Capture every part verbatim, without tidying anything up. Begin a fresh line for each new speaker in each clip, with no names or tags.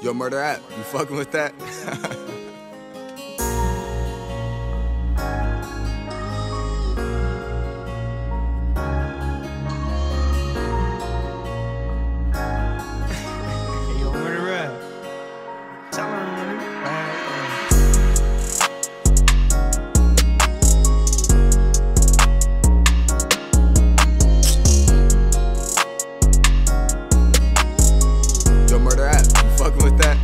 Yo, Murder App, you fucking with that?
Yo, Murder App. Tell him,
Yo, Murder App, you fucking with that?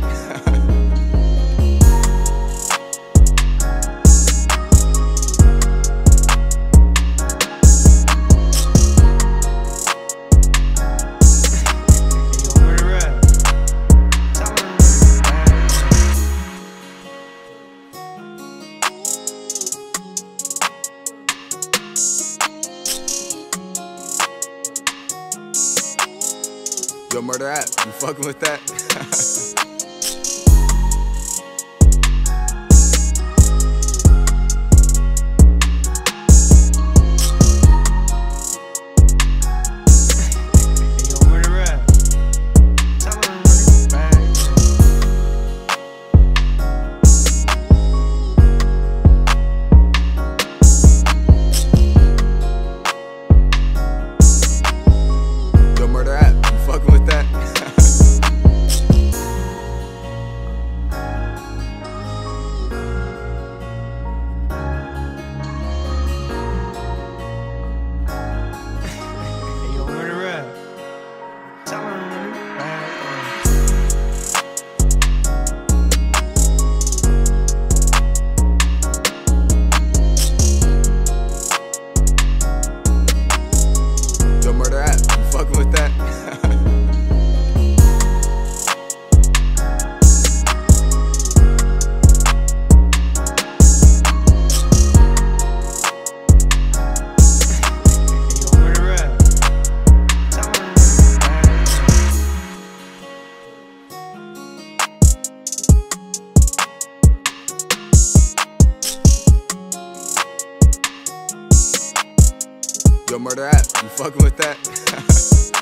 Yo, Murder App, you fucking with that? Yo, Murder App, you fucking with that?
Yo, Murder App. Tell him,
Yo, Murder App, you fucking with that? Yo, Murder App, you fucking with that?